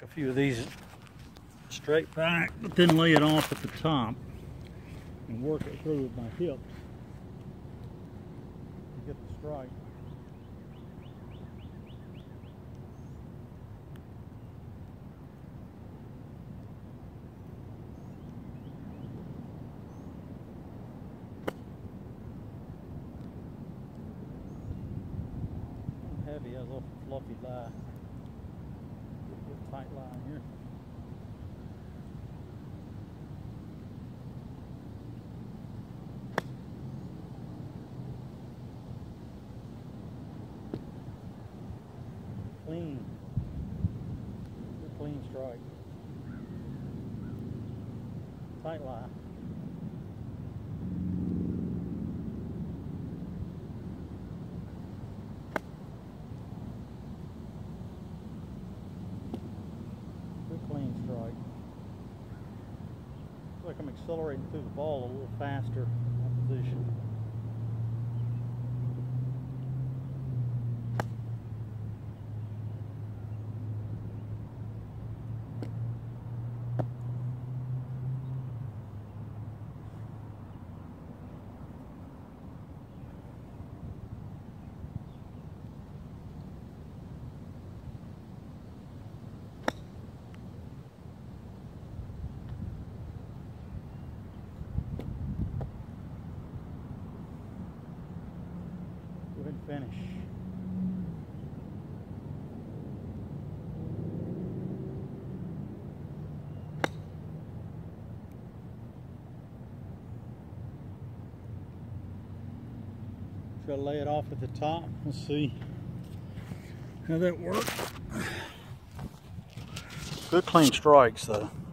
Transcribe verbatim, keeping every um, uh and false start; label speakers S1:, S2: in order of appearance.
S1: a few of these straight back, but then lay it off at the top and work it through with my hips to get the strike. Heavy, has a little fluffy lie. Good tight line here. Clean. Good clean strike. Tight lie. Clean strike. Looks like I'm accelerating through the ball a little faster in that position. Go ahead and finish. Try to lay it off at the top. Let's see how that works. Good clean strikes though.